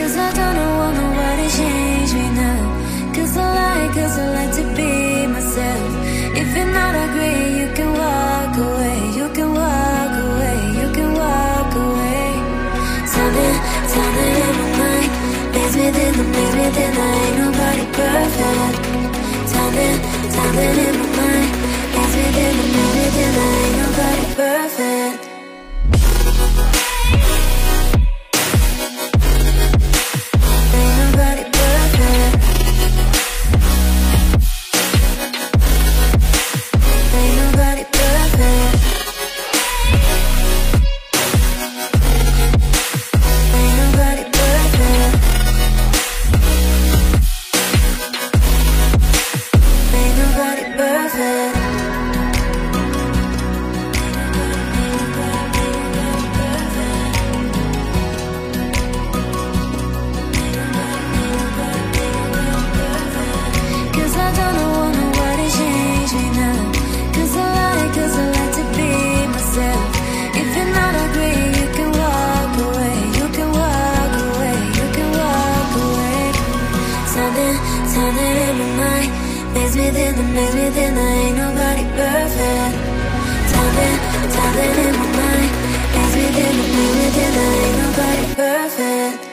Cause I don't want nobody change me now. Cause I like to be myself. If you're not agree, you can walk away. You can walk away, you can walk away. Something in my mind makes me think I ain't nobody perfect. Something in my mind makes me think I ain't nobody perfect. Ain't nobody perfect. Ain't nobody perfect. Ain't nobody perfect. Ain't nobody perfect. Cause I don't want nobody change me now. Cause I like to be myself. If you're not agree, you can walk away. You can walk away, you can walk away. Something in my mind makes me think I ain't nobody perfect. Something in my mind makes me think I ain't nobody perfect.